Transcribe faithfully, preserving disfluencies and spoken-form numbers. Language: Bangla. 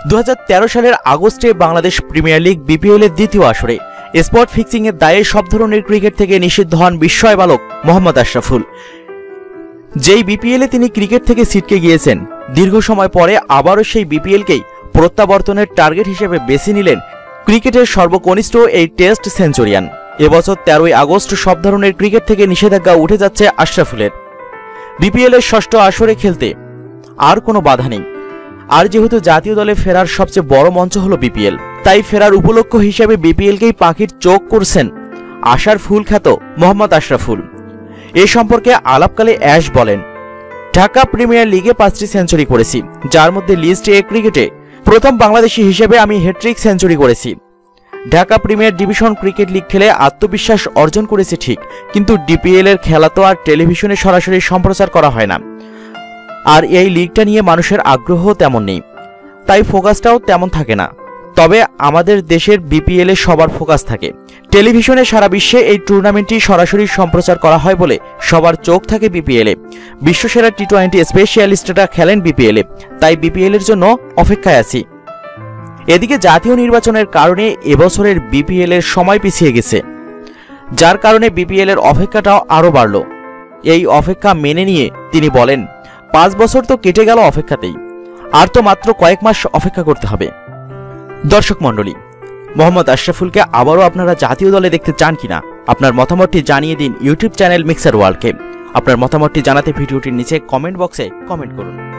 দু হাজার তেরো সালের আগস্টে বাংলাদেশ প্রিমিয়ার লিগ বিপিএল এর দ্বিতীয় আসরে স্পট ফিক্সিং এর দায়ে সব ধরনের ক্রিকেট থেকে নিষিদ্ধ হন বিস্ময় বালক মোহাম্মদ আশরাফুল। যেই বিপিএল এ তিনি ক্রিকেট থেকে ছিটকে গিয়েছেন, দীর্ঘ সময় পরে আবারও সেই বিপিএলকেই প্রত্যাবর্তনের টার্গেট হিসেবে বেছে নিলেন ক্রিকেটের সর্বকনিষ্ঠ এই টেস্ট সেঞ্চুরিয়ান। এবছর তেরোই আগস্ট সব ধরনের ক্রিকেট থেকে নিষেধাজ্ঞা উঠে যাচ্ছে আশরাফুলের। বিপিএল এর ষষ্ঠ আসরে খেলতে আর কোনো বাধা নেই। আর যেহেতু জাতীয় দলে ফেরার সবচেয়ে বড় মঞ্চ হলো বিপিএল, তাই ফেরার উপলক্ষ হিসেবে বিপিএলকেই পাখির চোখ করছেন আশার ফুল খ্যাত মোহাম্মদ আশরাফুল। এ সম্পর্কে আলাপকালে অ্যাশ বলেন, ঢাকা প্রিমিয়ার লিগে পাঁচটি সেঞ্চুরি করেছি, যার মধ্যে লিস্ট এ ক্রিকেটে প্রথম বাংলাদেশি হিসেবে আমি হ্যাট্রিক সেঞ্চুরি করেছি। Dhaka premier division cricket league খেলে আত্মবিশ্বাস অর্জন করেছি ঠিক, কিন্তু ডিপিএল এর খেলা তো আর টেলিভিশনে সরাসরি সম্প্রচার করা হয় না, আর এই লিগটা নিয়ে মানুষের আগ্রহ তেমন নেই, তাই ফোকাসটাও তেমন থাকে না। তবে আমাদের দেশের বিপিএল এ সবার ফোকাস থাকে। টেলিভিশনে সারা বিশ্বে এই টুর্নামেন্টটি সরাসরি সম্প্রচার করা হয় বলে সবার চোখ থাকে বিপিএল এ। বিশ্বসেরা টি টোয়েন্টি স্পেশালিস্টরা খেলেন বিপিএল এ, তাই বিপিএল এর জন্য অপেক্ষায় আছি। এদিকে জাতীয় নির্বাচনের কারণে এবছরের বিপিএল এর সময় পিছিয়ে গেছে, যার কারণে বিপিএল এর অপেক্ষাটাও আরও বাড়ল। এই অপেক্ষা মেনে নিয়ে তিনি বলেন, পাঁচ বছর তো কেটে গেল অপেক্ষাতেই, আর তো মাত্র কয়েক মাস অপেক্ষা করতে হবে। দর্শক মণ্ডলী, মোহাম্মদ আশরাফুলকে আবারও আপনারা জাতীয় দলে দেখতে চান কিনা আপনার মতামতটি জানিয়ে দিন ইউটিউব চ্যানেল মিক্সার ওয়ার্ল্ডকে। আপনার মতামতটি জানাতে ভিডিওটির নিচে কমেন্ট বক্সে কমেন্ট করুন।